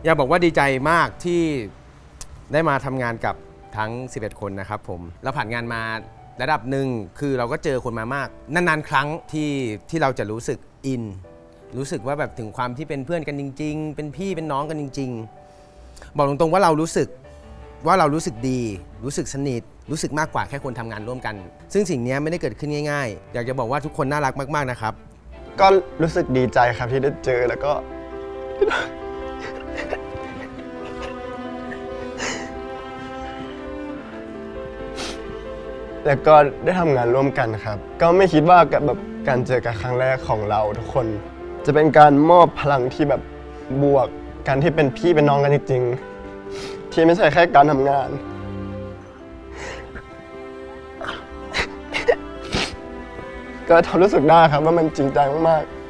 อยากบอกว่าดีใจมากที่ได้มาทำงานกับทั้ง11คนนะครับผมเราผ่านงานมาระดับหนึ่งคือเราก็เจอคนมามากนานๆครั้งที่เราจะรู้สึกอินรู้สึกว่าแบบถึงความที่เป็นเพื่อนกันจริงๆเป็นพี่เป็นน้องกันจริงๆบอกตรงๆว่าเรารู้สึกดีรู้สึกสนิทรู้สึกมากกว่าแค่คนทำงานร่วมกันซึ่งสิ่งนี้ไม่ได้เกิดขึ้นง่ายๆอยากจะบอกว่าทุกคนน่ารักมากๆนะครับก็รู้สึกดีใจครับที่ได้เจอแล้วก็ได้ทำงานร่วมกันครับก็ไม่คิดว่าแบบการเจอกันครั้งแรกของเราทุกคนจะเป็นการมอบพลังที่แบบบวกกันที่เป็นพี่เป็นน้องกันจริงๆที่ไม่ใช่แค่การทำงานก็รู้สึกได้ครับว่ามันจริงใจมากๆ